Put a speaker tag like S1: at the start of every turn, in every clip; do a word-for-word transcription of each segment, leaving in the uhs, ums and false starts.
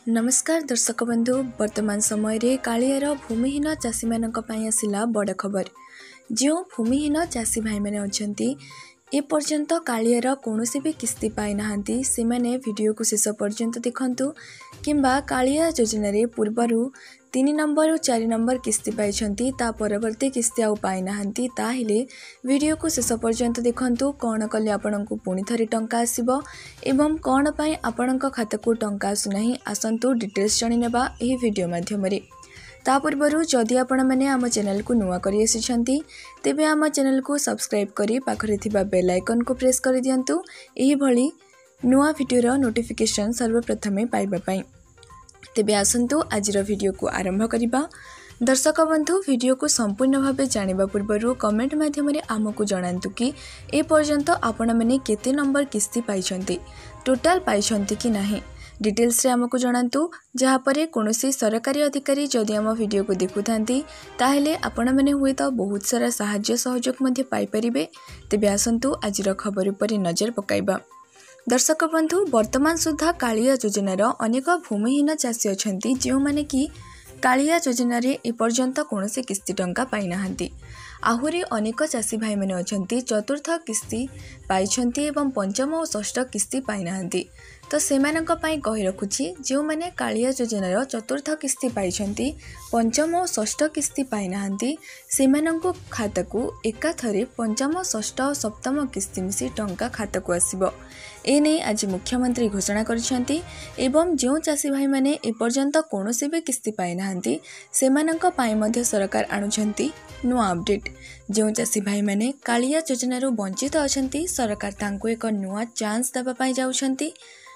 S1: नमस्कार दर्शक बंधु वर्तमान समय रे कालियार भूमिहीन चाषी मानक पई आसिला बड़ खबर। जो भूमिहीन चाषी भाई मैंने अछंती ए पर्यंत कालियार कौनसी भी किस्ती पाई नाहंती से माने वीडियो को शेष पर्यंत देखंतु किंबा कालिया योजना रे पूर्वरु तीन नंबर और चार नंबर किस्ती पाई ता परवर्ती किस्ती आउ पाई नाहंती ताहिले वीडियो को शेष पर्यंत देखंतु कौन कले आपनकु पुणी थरी टंका आसीबो एवं कौन पाई आपनक खाता को टंका आसु नाही आसंतु डिटेल्स जानि नेबा एही वीडियो माध्यम रे। ता पूर्वरु जदि आपण माने आम चैनल को नुआ करि आसिछंती तेबे आम चैनल को सब्सक्राइब करी पाखरे थिबा बेल आइकन को प्रेस कर दियंतु एही भली नुआ वीडियो नोटिफिकेशन सर्वप्रथमे पाइबा पई। तेबे आसंतु आजिर वीडियो को आरंभ करिबा। दर्शक बंधु वीडियो को संपूर्ण भावे जानिबा पूर्वरु कमेंट माध्यम रे आमको जणांतु कि ए पर्यंत आपण माने केते नंबर किस्ती पाइछंती टोटल पाइछंती कि नाही डिटेल्स रे आमको जणांतु जहा परे कोनोसी सरकारी अधिकारी जदि आम वीडियो को देखुथांती ताहेले आपण माने हुए तो बहुत सारा सहाय्य सहयोग मध्ये पाई परिबे। तेबे आसंतु आजिर खबर उपरे नजर पकाइबा। दर्शक बंधु वर्तमान सुधा कालिया योजनार अनेक भूमिहीन चाषी अछंती जो माने कि कालिया योजना रे ए पर्यंत कोनोसी किस्ती टंका पाई नाहंती। आहुरी अनेक चाषी भाई मैंने अछंती चतुर्थ किस्ती पाइछंती एवं पंचम और षष्ठ किस्ती पाई नाहंती। तो सेमानक पई कहि रखुछि जो माने कालिया योजनार चतुर्थ किस्ती पाइछंती पंचम और षष्ठ किस्ती पाई नाहंती सेमानक खाता को एकाथरे पंचम षष्ठ और सप्तम किस्ती मिसी टंका खाता को आसीबो। ए नै आज मुख्यमंत्री घोषणा करिसेंती एवं जो चाषी भाई माने ए पर्यंत कोनोसी भी किस्ती पाई नाहंती सेमानक पई मध्ये सरकार आणुछंती नुआ अपडेट। जो चाषी भाई माने कालिया योजनारू वंचित अछंती सरकार तांको एक नुआ चांस देबा पई जाउछंती।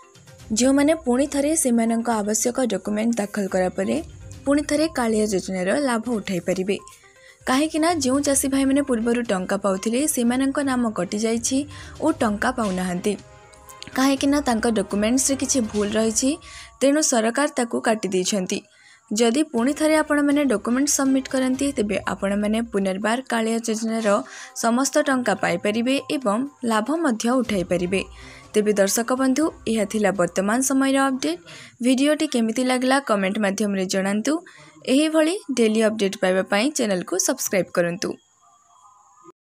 S1: जो माने पुणी थरे सेमानक आवश्यक डॉक्यूमेंट दाखल करा परे पुणी थरे कालिया योजनार लाभ उठाई परिबे। काहेकिना जो चाषी भाई माने पूर्वरु टंका पाउथिले सेमानक नाम कटि जाइछि ओ टंका पाउ नाहंती काहेकिना तांका डॉक्यूमेंट्स रे किछि भूल रहिछि तेणु सरकार ताकू काटि दैछंती। जदि पुणी थरे आपण माने डॉक्यूमेंट सबमिट करंती तेबे आपण माने पुनर्बार कालिया योजनार समस्त टंका पाई परिबे एवं लाभ मध्य उठाई परिबे। तेबे दर्शक बंधु यह थिला वर्तमान समय अपडेट। वीडियोटी केमिति लागला कमेंट माध्यम रे जणांतु। एही भली डेली अपडेट पाइबा पई चैनल को सब्सक्राइब करंतु।